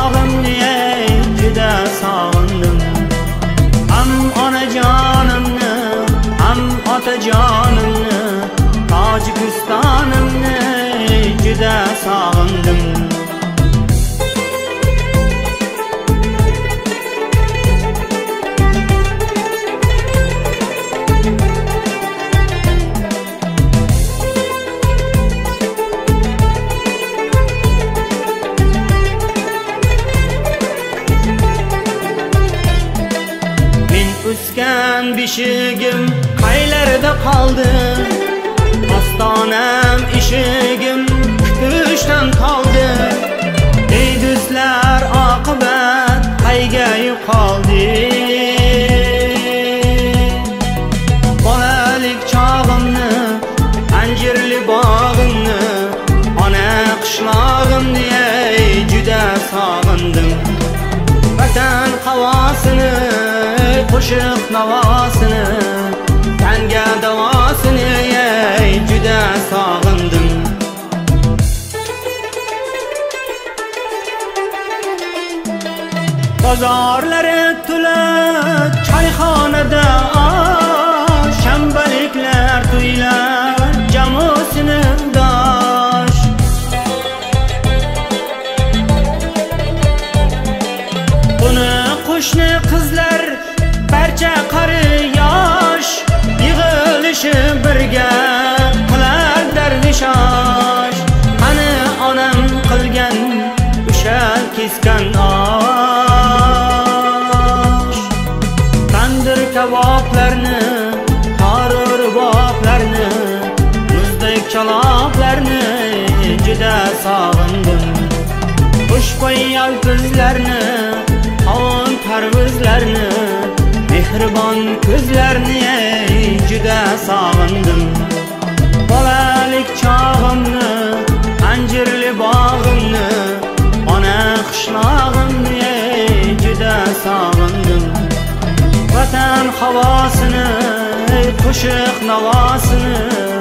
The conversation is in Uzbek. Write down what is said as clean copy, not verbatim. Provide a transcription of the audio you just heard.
qishlog'imni juda sog'indim. Ham onajonimni, ham otajonimni, Tojikistonimni juda sog'indim. O'sgan beshigim qaylarda qoldi, ostonam eshigim kutishdan qoldi. Ey do'stlar, oqibat qayga yo'qoldi? Bolalik chog'imni, anjirli bog'imni, ona qishlog'imni juda sog'indim. Vatan havosini, qo'shiq navosini, tanga davosini juda sog'indim. Bozorlari to'la choyxonada shanbaliklar to'ylar jamoasini dosh. Buni qo'shni qizlar barcha qari yosh yig'ilishib birga qilar darvishosh. Qani onam qilgan o'sha keskan osh, tandir kaboblarni, qora ruboblarni, muzdek chaloblarni juda sog'indim. Xushbo'y yolpizlarni, qovun tarvuzlarni, mehribon ko'zlarni juda sog'indim. Bolalik chog'imni, anjirli bog'imni, ona qishlog'imni juda sog'indim. Vatan havosini, qo'shiq navosini,